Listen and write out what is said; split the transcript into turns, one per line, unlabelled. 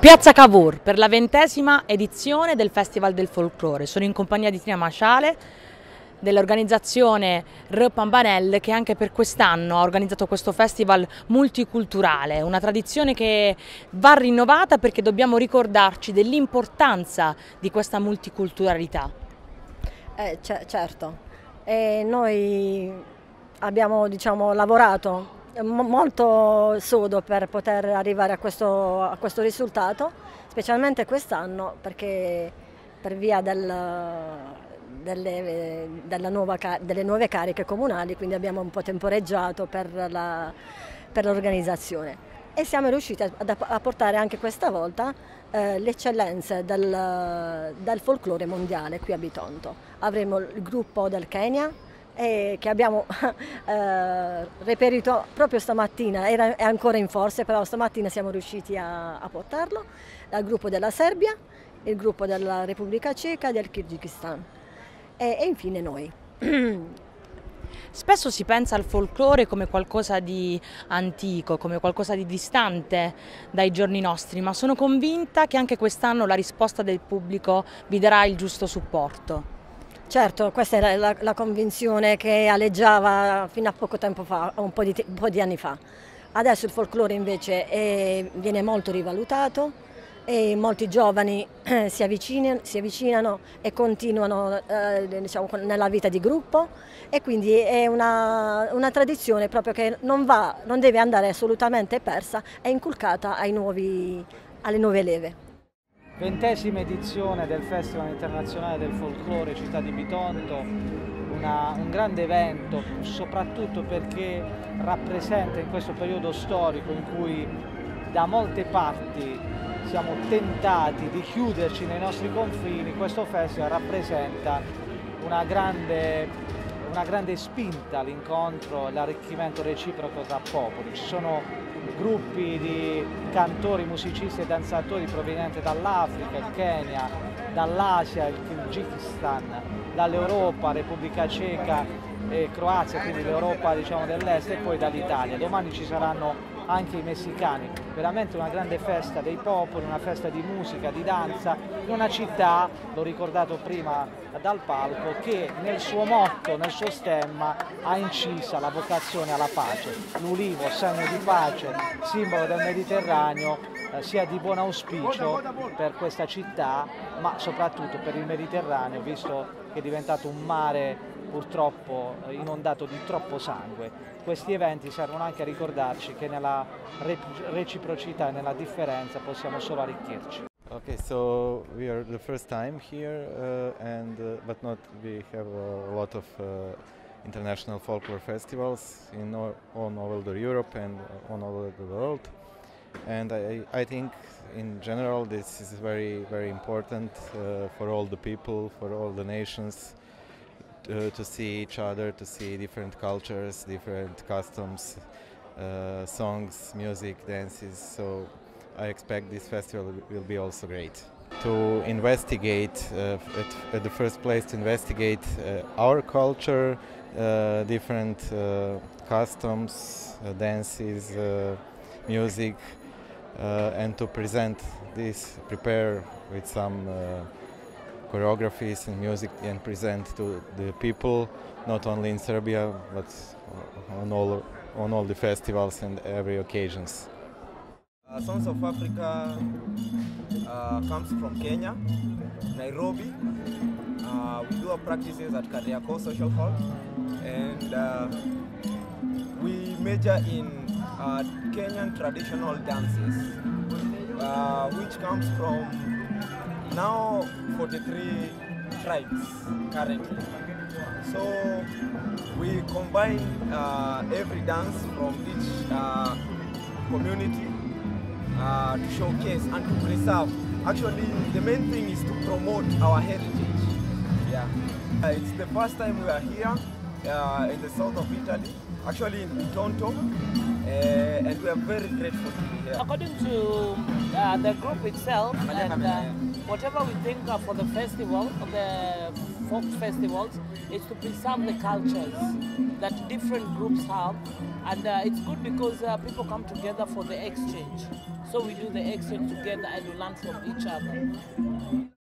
Piazza Cavour per la 20ª edizione del Festival del Folklore. Sono in compagnia di Tina Masciale dell'organizzazione Re Pambanel, che anche per quest'anno ha organizzato questo festival multiculturale, una tradizione che va rinnovata perché dobbiamo ricordarci dell'importanza di questa multiculturalità.
Certo, noi abbiamo lavorato molto sodo per poter arrivare a questo risultato, specialmente quest'anno perché per via delle nuove cariche comunali, quindi abbiamo un po' temporeggiato per l'organizzazione e siamo riusciti a portare anche questa volta le eccellenze del folklore mondiale qui a Bitonto. Avremo il gruppo del Kenya, che abbiamo reperito proprio stamattina, è ancora in forze, però stamattina siamo riusciti a portarlo, il gruppo della Serbia, il gruppo della Repubblica Ceca e del Kirghizistan e infine noi.
Spesso si pensa al folklore come qualcosa di antico, come qualcosa di distante dai giorni nostri, ma sono convinta che anche quest'anno la risposta del pubblico vi darà il giusto supporto.
Certo, questa era la convinzione che aleggiava fino a poco tempo fa, un po' di anni fa. Adesso il folklore invece viene molto rivalutato e molti giovani si avvicinano e continuano nella vita di gruppo e quindi è una tradizione proprio che non deve andare assolutamente persa, è inculcata alle nuove leve.
20ª edizione del Festival Internazionale del Folklore Città di Bitonto, un grande evento soprattutto perché rappresenta in questo periodo storico in cui da molte parti siamo tentati di chiuderci nei nostri confini, questo festival rappresenta una grande spinta all'incontro e all'arricchimento reciproco tra popoli. Ci sono gruppi di cantori, musicisti e danzatori provenienti dall'Africa, il Kenya, dall'Asia, il Kirghizistan, dall'Europa, Repubblica Ceca e Croazia, quindi l'Europa dell'Est e poi dall'Italia. Domani ci saranno anche i messicani, veramente una grande festa dei popoli, una festa di musica, di danza, in una città, l'ho ricordato prima dal palco, che nel suo motto, nel suo stemma ha incisa la vocazione alla pace. L'ulivo, segno di pace, simbolo del Mediterraneo, sia di buon auspicio per questa città, ma soprattutto per il Mediterraneo, visto che è diventato un mare purtroppo inondato di troppo sangue. Questi eventi servono anche a ricordarci che nella reciprocità e nella differenza possiamo solo arricchirci.
Okay, so we are the first time here, but we have a lot of international folklore festivals all over Europe and all over the world. And I think in general this is very, very important for all the people, for all the nations, to see each other, to see different cultures, different customs, songs, music, dances. So I expect this festival will be also great. To investigate, at the first place, to investigate our culture, different customs, dances, music, and to present this, prepare with some choreographies and music and present to the people, not only in Serbia, but on all the festivals and every occasions.
Sons of Africa comes from Kenya, Nairobi. We do our practices at Kariako Social Hall, and we major in Kenyan traditional dances, which comes from now 43 tribes currently. So we combine every dance from each community to showcase and to preserve. Actually, the main thing is to promote our heritage. Yeah, it's the first time we are here in the south of Italy, actually in Bitonto, and we are very grateful to be here.
According to the group itself, and whatever we think for the festival, the folk festivals, is to preserve the cultures that different groups have, and it's good because people come together for the exchange. So we do the exchange together and we learn from each other.